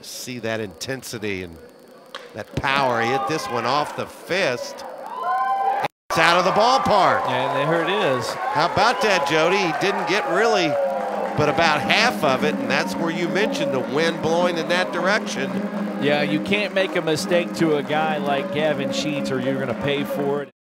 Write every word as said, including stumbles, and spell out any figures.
see that intensity and that power. He hit this one off the fist. It's out of the ballpark. And there it is. How about that, Jody? He didn't get really but about half of it, and that's where you mentioned the wind blowing in that direction. Yeah, you can't make a mistake to a guy like Gavin Sheets or you're going to pay for it.